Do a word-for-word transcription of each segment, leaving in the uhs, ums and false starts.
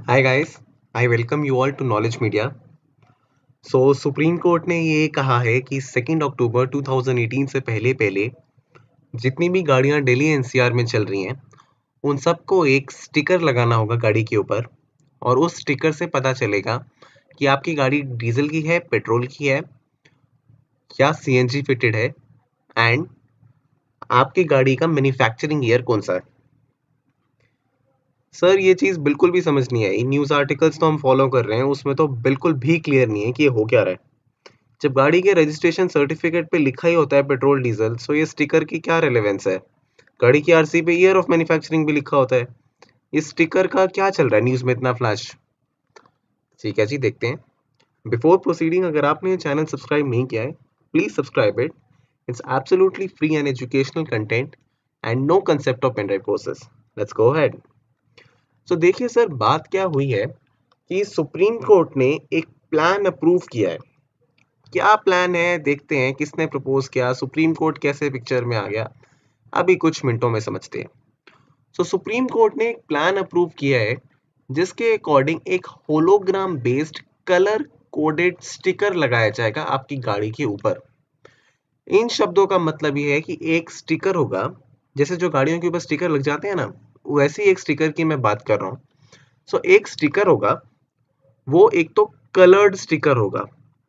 Hi guys, I welcome you all to Knowledge Media. So supreme court ने ये कहा है कि second October two thousand eighteen से पहले पहले जितनी भी गाड़ियां दिल्ली एनसीआर में चल रही हैं उन सबको एक स्टिकर लगाना होगा गाड़ी के ऊपर और उस स्टिकर से पता चलेगा कि आपकी गाड़ी डीजल की है, पेट्रोल की है या सीएनजी फिटेड है एंड आपकी गाड़ी का मैन्युफैक्चरिंग ईयर कौन सा है। सर ये चीज़ बिल्कुल भी समझ नहीं आई। न्यूज़ आर्टिकल्स तो हम फॉलो कर रहे हैं, उसमें तो बिल्कुल भी क्लियर नहीं है कि ये हो क्या रहा है। जब गाड़ी के रजिस्ट्रेशन सर्टिफिकेट पे लिखा ही होता है पेट्रोल डीजल, सो ये स्टिकर की क्या रेलेवेंस है। गाड़ी की आरसी पे ईयर ऑफ मैन्युफैक्चरिंग भी लिखा होता है। इस स्टिकर का क्या चल रहा है न्यूज़ में इतना फ्लैश। ठीक है जी, देखते हैं। बिफोर प्रोसीडिंग, अगर आपने ये चैनल सब्सक्राइब नहीं किया है please subscribe it. It's absolutely free and educational content and no concept of pendrive courses. Let's go ahead. So देखिए सर, बात क्या हुई है कि सुप्रीम कोर्ट ने एक प्लान अप्रूव किया है। क्या प्लान है, देखते हैं किसने प्रपोज किया, सुप्रीम कोर्ट कैसे पिक्चर में आ गया, अभी कुछ मिनटों में समझते हैं। सो सुप्रीम कोर्ट ने एक प्लान अप्रूव किया है जिसके अकॉर्डिंग एक hologram based colour coded sticker लगाया जाएगा आपकी गाड़ी के ऊपर। इन शब्दों का मतलब ये है कि एक स्टिकर होगा, जैसे जो गाड़ियों के ऊपर स्टिकर लग जाते हैं ना, वैसी एक स्टिकर की मैं बात कर रहा हूँ। सो so, एक स्टिकर होगा, वो एक तो कलर्ड स्टिकर होगा।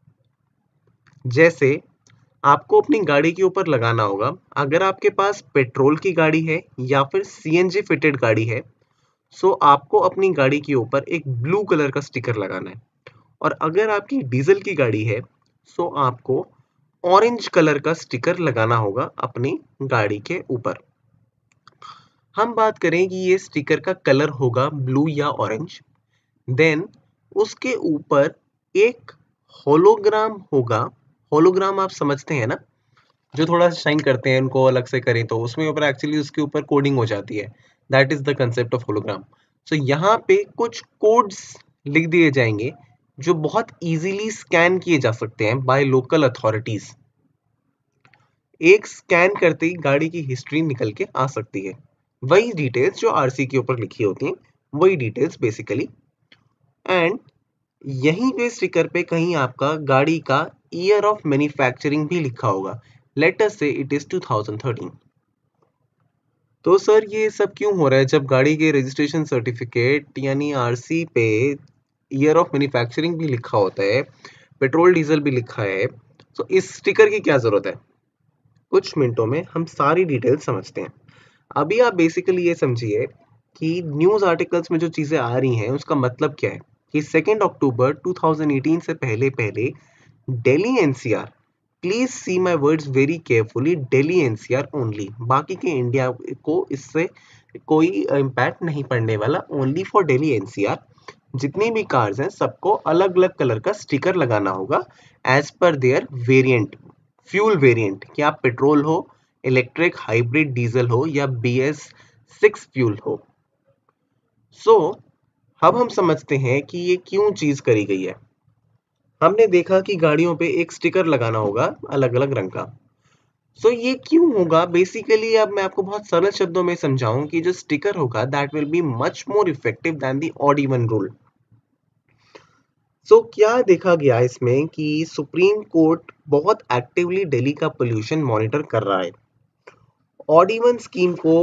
जैसे आपको अपनी गाड़ी के ऊपर लगाना होगा, अगर आपके पास पेट्रोल की गाड़ी है या फिर सीएनजी फिटेड गाड़ी है, सो आपको अपनी गाड़ी के ऊपर एक ब्लू कलर का स्टिकर लगाना है। और अगर आपकी डीजल की गाड़ी है, सो आपको ऑरेंज कलर का स्टिकर लगाना होगा अपनी गाड़ी के ऊपर। हम बात करें कि ये स्टिकर का कलर होगा ब्लू या ऑरेंज, देन उसके ऊपर एक होलोग्राम होगा। होलोग्राम आप समझते हैं ना, जो थोड़ा शाइन करते हैं, उनको अलग से करें तो उसमें ऊपर एक्चुअली उसके ऊपर कोडिंग हो जाती है। That is the concept of hologram. So यहाँ पे कुछ कोड्स लिख दिए जाएंगे जो बहुत इजीली स्कैन किए जा सकते हैं बाय लोकल अथॉरिटीज। एक स्कैन करते ही गाड़ी की हिस्ट्री निकल के आ सकती है। वही डिटेल्स जो आरसी के ऊपर लिखी होती हैं, वही डिटेल्स बेसिकली। एंड यहीं पे स्टिकर पे कहीं आपका गाड़ी का ईयर ऑफ मैन्युफैक्चरिंग भी लिखा होगा। Let us say it is two thousand thirteen. तो सर ये सब क्यों हो रहा है जब गाड़ी के रजिस्ट्रेशन सर्टिफिकेट यानी आरसी पे ईयर ऑफ मैन्युफैक्चरिंग भी लिखा होता है, पेट्रोल डीजल भी लिखा है, तो इस स्टिकर की क्या जरूरत है। कुछ मिनटों में हम सारी डिटेल समझते हैं। अभी आप बेसिकली ये समझिए कि न्यूज़ आर्टिकल्स में जो चीज़ें आ रही हैं उसका मतलब क्या है कि second October two thousand eighteen से पहले पहले Delhi NCR, please see my words very carefully, Delhi NCR only, बाकी के इंडिया को इससे कोई इम्पैक्ट नहीं पड़ने वाला, ओनली फॉर दिल्ली एनसीआर। जितनी भी कार्स हैं सबको अलग अलग कलर का स्टिकर लगाना होगा as per there variant, fuel variant, कि आप पेट्रोल हो, इलेक्ट्रिक, हाइब्रिड, डीजल हो या बी एस सिक्स फ्यूल हो। सो so, अब हम समझते हैं कि ये क्यों चीज करी गई है। हमने देखा कि गाड़ियों पे एक स्टिकर लगाना होगा अलग अलग रंग का। सो so, ये क्यों होगा बेसिकली, अब मैं आपको बहुत सरल शब्दों में समझाऊं कि जो स्टिकर होगा that will be much more effective than the odd even rule. So क्या देखा गया इसमें कि सुप्रीम कोर्ट बहुत एक्टिवली दिल्ली का पोल्यूशन मॉनिटर कर रहा है। ऑड इवन स्कीम को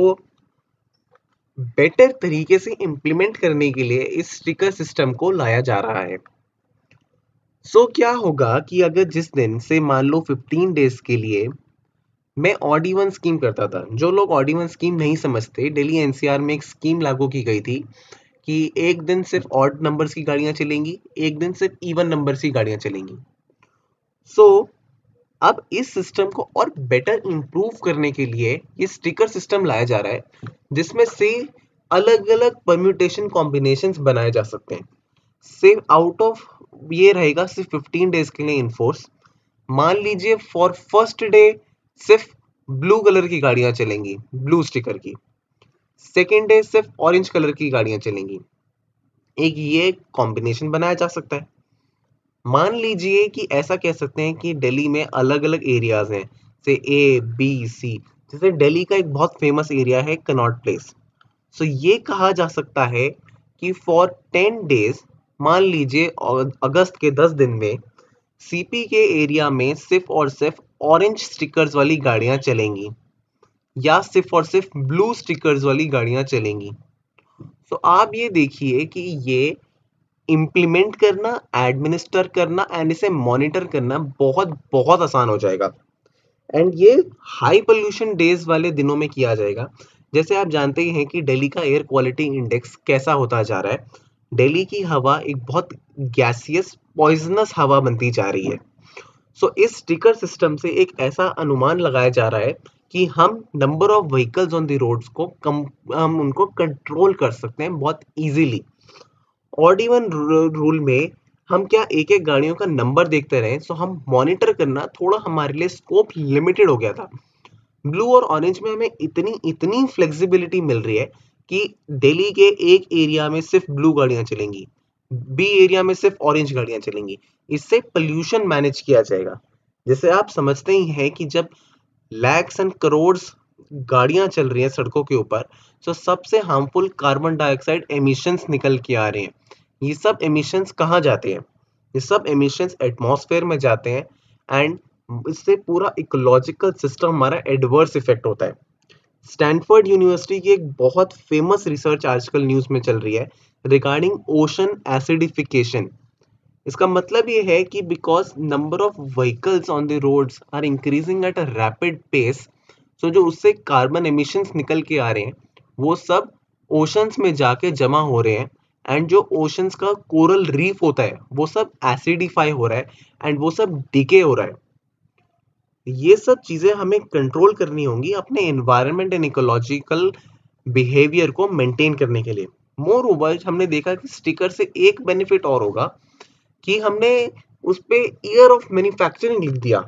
बेटर तरीके से इम्प्लीमेंट करने के लिए इस स्टिकर सिस्टम को लाया जा रहा है। सो so, क्या होगा कि अगर जिस दिन से मान लो फिफ्टीन डेज के लिए मैं ऑड इवन स्कीम करता था, जो लोग ऑड इवन स्कीम नहीं समझते, दिल्ली एनसीआर में एक स्कीम लागू की गई थी कि एक दिन सिर्फ ऑड नंबर्स की गाड़ियां चलेंगी, एक दिन सिर्फ इवन नंबर्स की गाड़ियां चलेंगी। सो so, अब इस सिस्टम को और बेटर इंप्रूव करने के लिए ये स्टिकर सिस्टम लाया जा रहा है जिसमें से अलग अलग परम्यूटेशन कॉम्बिनेशंस बनाए जा सकते हैं। सिर्फ आउट ऑफ ये रहेगा सिर्फ फिफ्टीन डेज के लिए इनफोर्स। मान लीजिए फॉर फर्स्ट डे सिर्फ ब्लू कलर की गाड़ियां चलेंगी, ब्लू स्टिकर की। सेकेंड डे सिर्फ ऑरेंज कलर की गाड़ियां चलेंगी। एक ये कॉम्बिनेशन बनाया जा सकता है। मान लीजिए कि ऐसा कह सकते हैं कि दिल्ली में अलग अलग एरियाज हैं, से ए बी सी। जैसे दिल्ली का एक बहुत फेमस एरिया है कनॉट प्लेस। सो ये कहा जा सकता है कि फॉर टेन डेज, मान लीजिए अगस्त के दस दिन में सीपी के एरिया में सिर्फ और सिर्फ ऑरेंज स्टिकर्स वाली गाड़ियां चलेंगी या सिर्फ और सिर्फ ब्लू स्टिकर्स वाली गाड़ियां चलेंगी। तो आप ये देखिए कि ये इम्प्लीमेंट करना, एडमिनिस्टर करना एंड इसे मॉनिटर करना बहुत बहुत आसान हो जाएगा। एंड ये हाई पोल्यूशन डेज वाले दिनों में किया जाएगा। जैसे आप जानते ही हैं कि दिल्ली का एयर क्वालिटी इंडेक्स कैसा होता जा रहा है। दिल्ली की हवा एक बहुत गैसियस पॉइजनस हवा बनती जा रही है। सो so, इस स्टिकर सिस्टम से एक ऐसा अनुमान लगाया जा रहा है कि हम number of vehicles on the roads को कम हम उनको कंट्रोल कर सकते हैं बहुत इजीली। ऑड इवन रूल में हम क्या एक एक गाड़ियों का नंबर देखते रहे, सो हम मॉनिटर करना थोड़ा हमारे लिए स्कोप लिमिटेड हो गया था। ब्लू और ऑरेंज में हमें इतनी इतनी फ्लेक्सिबिलिटी मिल रही है कि दिल्ली के एक एरिया में सिर्फ ब्लू गाड़ियां चलेंगी, बी एरिया में सिर्फ ऑरेंज गाड़ियां चलेंगी। इससे पोल्यूशन मैनेज किया जाएगा। जैसे आप समझते ही हैं कि जब लैक्स एंड करोड्स गाड़ियां चल रही हैं सड़कों के ऊपर, तो सबसे हार्मफुल कार्बन डाइऑक्साइड एमिशंस निकल के आ रहे हैं। ये सब एमिशंस कहाँ जाते हैं? ये सब एमिशंस एटमॉस्फेयर में जाते हैं एंड इससे पूरा इकोलॉजिकल सिस्टम हमारा एडवर्स इफेक्ट होता है। स्टैनफोर्ड यूनिवर्सिटी की एक बहुत फेमस रिसर्च आजकल न्यूज में चल रही है रिगार्डिंग ओशन एसिडिफिकेशन। इसका मतलब ये है कि because number of vehicles on the roads are increasing at a rapid pace, so जो उससे कार्बन एमिशंस निकल के आ रहे हैं वो सब ओशंस में जाके जमा हो रहे हैं एंड जो ओशंस का कोरल रीफ होता है वो सब एसिडिफाई हो रहा है एंड वो सब डिके हो रहा है। ये सब चीजें हमें कंट्रोल करनी होंगी अपने एनवायरनमेंट एंड इकोलॉजिकल बिहेवियर को मेंटेन करने के लिए। मोर ओवर हमने देखा कि स्टिकर से एक बेनिफिट और होगा कि हमने उस पे ईयर ऑफ मैन्युफैक्चरिंग लिख दिया।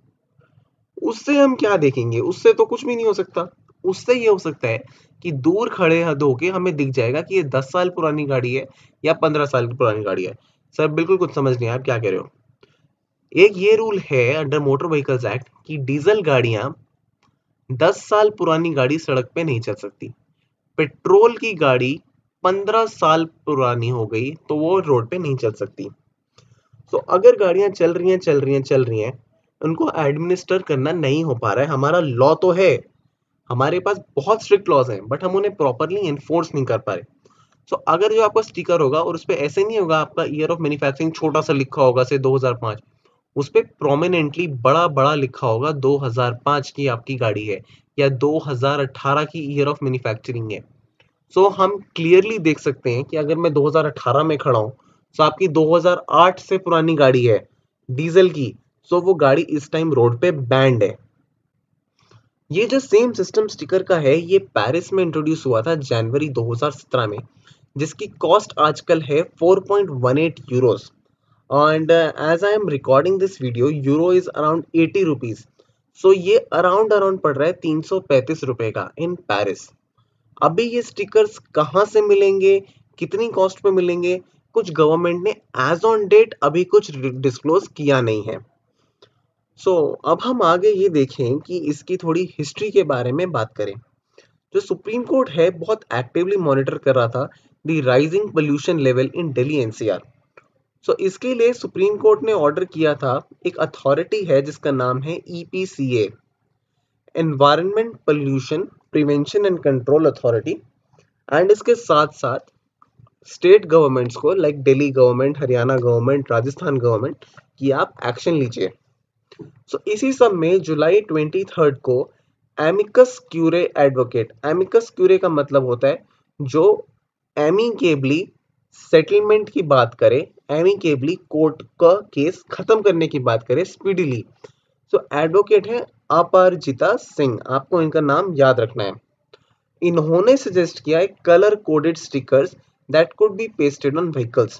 उससे हम क्या देखेंगे? उससे तो कुछ भी नहीं हो सकता। उससे ये हो सकता है कि दूर खड़े हद होके हमें दिख जाएगा कि ये दस साल पुरानी गाड़ी है या पंद्रह साल की पुरानी गाड़ी है। सर बिल्कुल कुछ समझ नहीं, आप क्या कह रहे हो? एक ये रूल है अंडर मोटर व्हीकल्स एक्ट कि डीजल गाड़ियां दस साल पुरानी गाड़ी सड़क पे नहीं चल सकती। पेट्रोल की गाड़ी पंद्रह साल पुरानी हो गई तो वो रोड पे नहीं चल सकती। तो अगर गाड़ियां चल रही हैं चल रही हैं चल रही हैं उनको एडमिनिस्टर करना नहीं हो पा रहा है। हमारा लॉ तो है, हमारे पास बहुत स्ट्रिक्ट लॉज हैं, बट हम उन्हें प्रॉपरली एनफोर्स नहीं कर पा रहे। सो so, अगर जो आपका स्टिकर होगा और उस पर ऐसे नहीं होगा आपका ईयर ऑफ मैन्युफैक्चरिंग छोटा सा लिखा होगा से दो हज़ार पाँच, उस पर प्रोमिनेंटली बड़ा बड़ा लिखा होगा दो हज़ार पाँच की आपकी गाड़ी है या दो हज़ार अठारह की ईयर ऑफ मैन्युफैक्चरिंग है। सो so, हम क्लियरली देख सकते हैं कि अगर मैं दो हज़ार अठारह में खड़ा हूं तो आपकी दो हज़ार आठ से पुरानी गाड़ी है डीजल की, सो so वो गाड़ी इस टाइम रोड पे बैंड है। ये जो सेम सिस्टम स्टिकर का है ये पेरिस में इंट्रोड्यूस हुआ था जनवरी दो हज़ार सत्रह में, जिसकी कॉस्ट आजकल है four point one eight euros and as I am recording this video euro is around eighty rupees. So ये अराउंड अराउंड पड़ रहा है तीन सौ पैंतीस रुपए का इन पेरिस। अभी ये स्टिकर्स कहाँ से मिलेंगे, कितनी कॉस्ट पे मिलेंगे, कुछ गवर्नमेंट ने एज ऑन डेट अभी कुछ डिस्क्लोज किया नहीं है। सो so, अब हम आगे ये देखें कि इसकी थोड़ी हिस्ट्री के बारे में बात करें। जो सुप्रीम कोर्ट है बहुत एक्टिवली मॉनिटर कर रहा था the rising pollution level in Delhi NCR. So इसके लिए सुप्रीम कोर्ट ने ऑर्डर किया था, एक अथॉरिटी है जिसका नाम है EPCA, environment pollution prevention and control authority, and इसके साथ साथ स्टेट गवर्नमेंट्स को like Delhi government, Haryana government, Rajasthan government कि आप एक्शन लीजिए। सो so, इसी सब में जुलाई तेईस को amicus curiae advocate, amicus curiae का मतलब होता है जो एमिकेबली सेटलमेंट की बात करे, एमिकेबली कोर्ट का केस खत्म करने की बात करे स्पीडीली। सो एडवोकेट है अपराजिता सिंह, आपको इनका नाम याद रखना है। इन्होंने सजेस्ट किया है colour coded stickers that could be pasted on vehicles.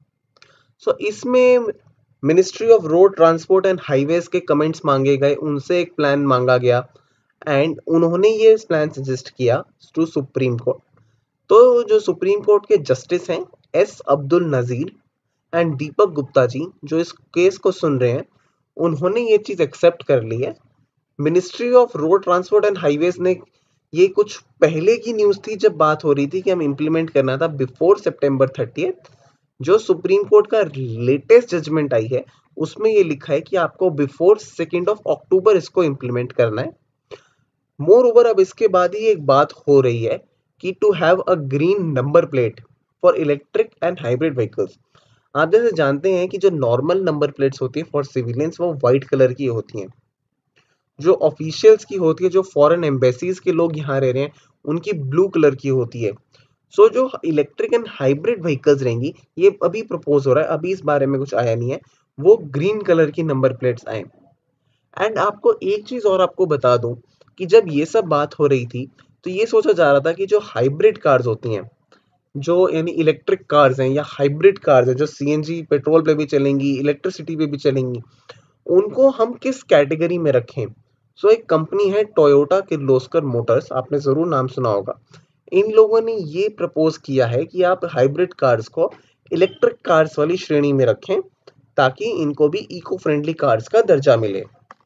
So इसमें ministry of road transport and highways के कमेंट्स मांगे गए, उनसे एक प्लान मांगा गया एंड उन्होंने ये प्लान सजेस्ट किया टू सुप्रीम कोर्ट। तो जो सुप्रीम कोर्ट के जस्टिस हैं एस अब्दुल नजीर एंड दीपक गुप्ता जी जो इस केस को सुन रहे हैं, उन्होंने ये चीज एक्सेप्ट कर ली है। Ministry of road transport and highways ने ये कुछ पहले की न्यूज़ थी जब बात हो रही थी कि हम इम्प्लीमेंट करना था बिफोर सितंबर थर्टियथ। जो सुप्रीम कोर्ट का लेटेस्ट जजमेंट आई है उसमें ये लिखा है कि आपको बिफोर सेकेंड ऑफ अक्टूबर इसको इम्प्लीमेंट करना है। मोर ओवर अब इसके बाद ही एक बात हो रही है कि to have a green number plate for electric and hybrid vehicles. आप जैसे जानते हैं कि जो नॉर्मल नंबर प्लेट्स होती है फॉर सिविलियंस वो वाइट कलर की होती हैं। जो ऑफिशियल्स की होती है, जो फॉरेन एम्बेसीज के लोग यहाँ रह रहे हैं, उनकी ब्लू कलर की होती है। सो so, जो इलेक्ट्रिक एंड हाइब्रिड व्हीकल्स रहेंगी, ये अभी प्रपोज हो रहा है, अभी इस बारे में कुछ आया नहीं है, वो ग्रीन कलर की नंबर प्लेट्स आए। एंड आपको एक चीज और आपको बता दूं कि जब ये सब बात हो रही थी तो ये सोचा जा रहा था कि जो हाइब्रिड कार्स होती हैं, जो यानी इलेक्ट्रिक कार्स हैं या हाइब्रिड कार्स हैं जो सीएनजी पेट्रोल पे भी चलेंगी, इलेक्ट्रिसिटी पे भी चलेंगी, उनको हम किस कैटेगरी में रखें। सो एक कंपनी है टोयोटा किर्लोस्कर मोटर्स, आपने जरूर नाम सुना होगा। इन लोगों ने ये प्रपोज किया है कि आप हाइब्रिड कार्स को इलेक्ट्रिक कार्स वाली श्रेणी में रखें ताकि इनको भी इको फ्रेंडली कार्स का दर्जा मिले।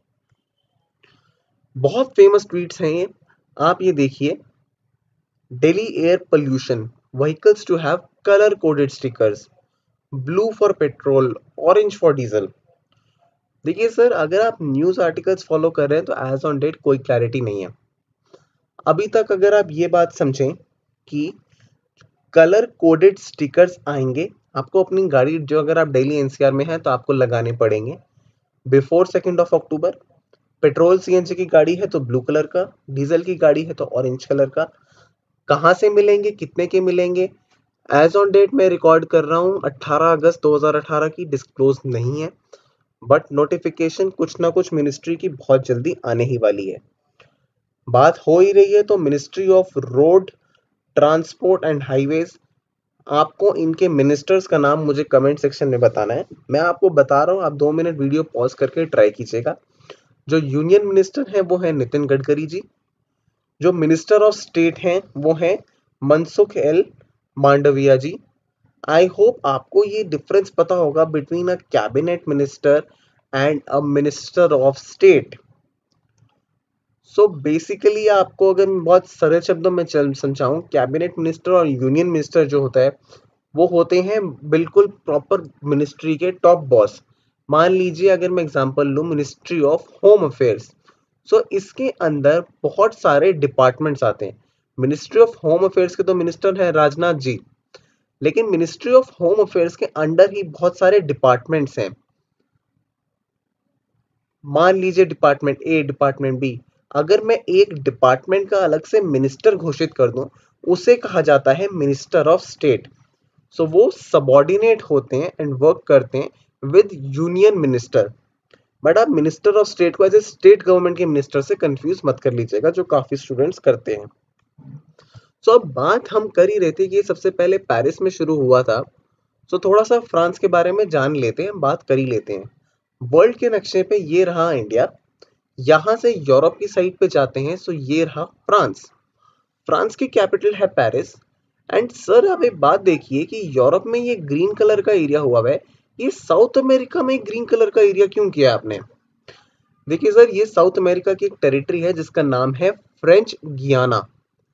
बहुत फेमस ट्वीट्स हैं ये, आप ये देखिए। Delhi air pollution, vehicles to have colour coded stickers, blue for petrol, orange for diesel. देखिए सर, अगर आप न्यूज़ आर्टिकल्स फॉलो कर रहे हैं तो एज ऑन डेट कोई क्लैरिटी नहीं है अभी तक। अगर आप ये बात समझें कि कलर कोडेड स्टिकर्स आएंगे आपको अपनी गाड़ी, जो अगर आप दिल्ली एनसीआर में हैं तो आपको लगाने पड़ेंगे before second of October. Petrol CNG की गाड़ी है तो ब्लू कलर का, डीजल की गाड़ी है तो ऑरेंज कलर का। कहाँ से मिलेंगे, कितने के मिलेंगे, एज ऑन डेट मैं रिकॉर्ड कर रहा हूँ अठारह अगस्त दो हज़ार अठारह की, डिस्क्लोज नहीं है, बट नोटिफिकेशन कुछ ना कुछ मिनिस्ट्री की बहुत जल्दी आने ही वाली है। बात हो ही रही है तो ministry of road transport and highways, आपको इनके मिनिस्टर्स का नाम मुझे कमेंट सेक्शन में बताना है। मैं आपको बता रहा हूँ, आप दो मिनट वीडियो पॉज करके ट्राई कीजिएगा। जो यूनियन मिनिस्टर हैं वो है नितिन गडकरी जी। जो मिनिस्टर ऑफ स्टेट हैं वो हैं Mansukh L Mandaviya ji. I hope आपको ये डिफरेंस पता होगा between a cabinet minister and a minister of state. So basically आपको अगर मैं बहुत सरल शब्दों में चल समझाऊं, कैबिनेट मिनिस्टर और यूनियन मिनिस्टर जो होता है वो होते हैं बिल्कुल प्रॉपर मिनिस्ट्री के टॉप बॉस। मान लीजिए अगर मैं एग्जांपल लूं ministry of home affairs, so इसके अंदर बहुत सारे डिपार्टमेंट्स आते हैं। मिनिस्ट्री ऑफ होम अफेयर्स के तो मिनिस्टर हैं राजनाथ जी, लेकिन मिनिस्ट्री ऑफ होम अफेयर्स के अंडर ही बहुत सारे डिपार्टमेंट्स हैं। मान लीजिए डिपार्टमेंट ए, डिपार्टमेंट बी, अगर मैं एक डिपार्टमेंट का अलग से मिनिस्टर घोषित कर दूं, उसे कहा जाता है मिनिस्टर ऑफ स्टेट। सो वो सबॉर्डिनेट होते हैं एंड वर्क करते हैं विद यूनियन मिनिस्टर। बट आप मिनिस्टर ऑफ स्टेट को एज ए स्टेट गवर्नमेंट के मिनिस्टर से कंफ्यूज मत कर लीजिएगा, जो काफी स्टूडेंट्स करते हैं। सो अब बात हम कर ही रहे थे कि ये सबसे पहले पेरिस में शुरू हुआ था, सो थोड़ा सा फ्रांस के बारे में जान लेते हैं, बात कर ही लेते हैं। वर्ल्ड के नक्शे पे ये रहा इंडिया, यहाँ से यूरोप की साइड पे जाते हैं, सो ये रहा फ्रांस। फ्रांस की कैपिटल है पेरिस। एंड सर आप एक बात देखिए कि यूरोप में ये ग्रीन कलर का एरिया हुआ है, ये साउथ अमेरिका में ग्रीन कलर का एरिया क्यों किया आपने? देखिए सर, ये साउथ अमेरिका की एक टेरिटरी है जिसका नाम है फ्रेंच गियाना।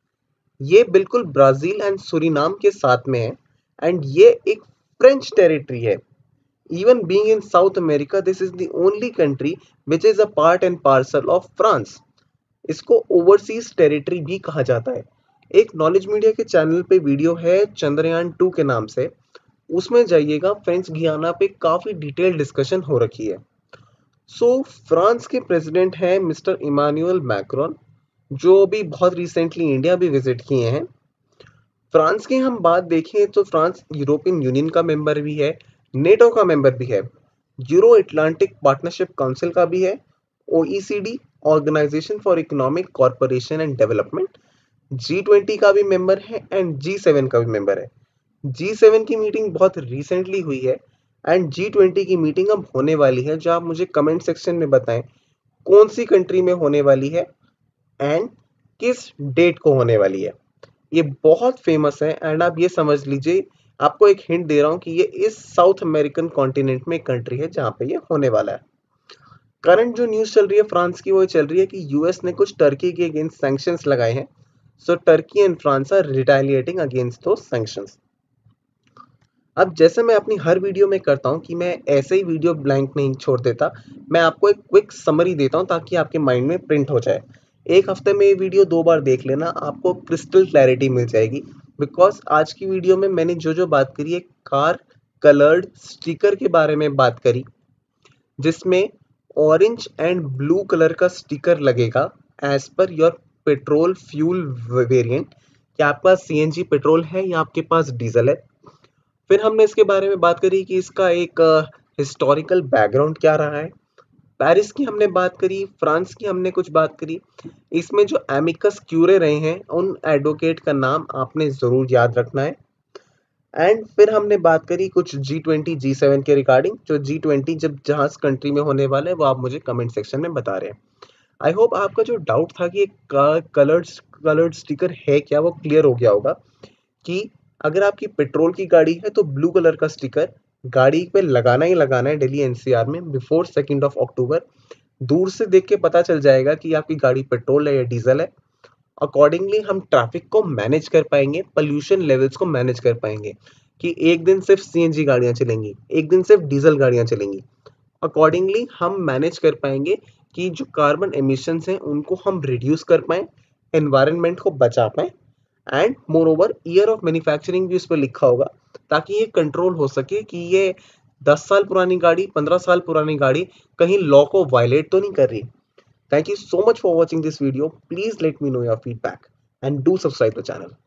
ये बिल्कुल ब्राजील एंड सुरीनाम के साथ में है एंड ये एक फ्रेंच टेरिटरी है। Even being in South America, this is the only country which is a part and parcel of France. इसको ओवरसीज टेरिटरी भी कहा जाता है। एक नॉलेज मीडिया के चैनल पे वीडियो है चंद्रयान टू के नाम से, उसमें जाइएगा, फ्रेंच गियाना पे काफी डिटेल डिस्कशन हो रखी है। सो so, फ्रांस के प्रेसिडेंट हैं मिस्टर इमानुएल मैक्रोन, जो भी बहुत रिसेंटली इंडिया भी विजिट किए हैं। फ्रांस की हम बात देखें तो फ्रांस यूरोपियन यूनियन का मेंबर भी है, नेटो का मेंबर भी है, यूरो अटलांटिक पार्टनरशिप काउंसिल का भी है, OECD organisation for economic corporation and development, G twenty का भी मेंबर है एंड जी सेवन का भी मेंबर है। जी सेवन की मीटिंग बहुत रिसेंटली हुई है एंड जी ट्वेंटी की मीटिंग अब होने वाली है, जो आप मुझे कमेंट सेक्शन में बताएं कौन सी कंट्री में होने वाली है एंड किस डेट को होने वाली है। ये बहुत फेमस है एंड आप ये समझ लीजिए, आपको एक हिंट दे रहा हूं कि ये इस साउथ अमेरिकन कॉन्टिनेंट में कंट्री है जहां पे ये होने वाला है। करंट जो न्यूज चल रही है फ्रांस की, वो चल रही है कि यूएस ने कुछ टर्की के अगेंस्ट सैंक्शंस लगाए हैं So Turkey and France are retaliating against those sanctions. अब जैसे मैं अपनी हर वीडियो में करता हूँ कि मैं ऐसे ही वीडियो ब्लैंक नहीं छोड़ देता, मैं आपको एक क्विक समरी देता हूँ ताकि आपके माइंड में प्रिंट हो जाए। एक हफ्ते में ये वीडियो दो बार देख लेना, आपको क्रिस्टल क्लैरिटी मिल जाएगी। बिकॉज आज की वीडियो में मैंने जो जो बात करी है, कार कलर्ड स्टिकर के बारे में बात करी, जिसमें ऑरेंज एंड ब्लू कलर का स्टिकर लगेगा as per your petrol fuel variant, कि आपका सीएनजी पेट्रोल है या आपके पास डीजल है। फिर हमने इसके बारे में बात करी कि इसका एक हिस्टोरिकल बैकग्राउंड क्या रहा है। पेरिस की हमने बात करी, फ्रांस की हमने कुछ बात करी। इसमें जो एमिकस क्यूरे रहे हैं उन एडवोकेट का नाम आपने ज़रूर याद रखना है। एंड फिर हमने बात करी कुछ जी ट्वेंटी जी सेवन के रिगार्डिंग, जो जी ट्वेंटी जब जहाँ कंट्री में होने वाला है वो आप मुझे कमेंट सेक्शन में बता रहे हैं। आई होप आपका जो डाउट था कि कलर्ड कलर्ड स्टिकर है क्या, वो क्लियर हो गया होगा कि अगर आपकी पेट्रोल की गाड़ी है तो ब्लू कलर का स्टिकर गाड़ी पे लगाना ही लगाना है दिल्ली एनसीआर में बिफोर सेकेंड ऑफ अक्टूबर। दूर से देख के पता चल जाएगा कि आपकी गाड़ी पेट्रोल है या डीजल है। अकॉर्डिंगली हम ट्रैफिक को मैनेज कर पाएंगे, पोल्यूशन लेवल्स को मैनेज कर पाएंगे कि एक दिन सिर्फ सीएनजी गाड़ियां चलेंगी, एक दिन सिर्फ डीजल गाड़ियां चलेंगी। अकॉर्डिंगली हम मैनेज कर पाएंगे कि जो कार्बन एमिशंस हैं उनको हम रिड्यूस कर पाएं, एनवायरनमेंट को बचा पाएं। And more over year of manufacturing भी उस पर लिखा होगा ताकि ये कंट्रोल हो सके कि ये दस साल पुरानी गाड़ी, पंद्रह साल पुरानी गाड़ी कहीं लॉ को वायलेट तो नहीं कर रही। Thank you so much for watching this video. Please let me know your feedback and do subscribe to the channel.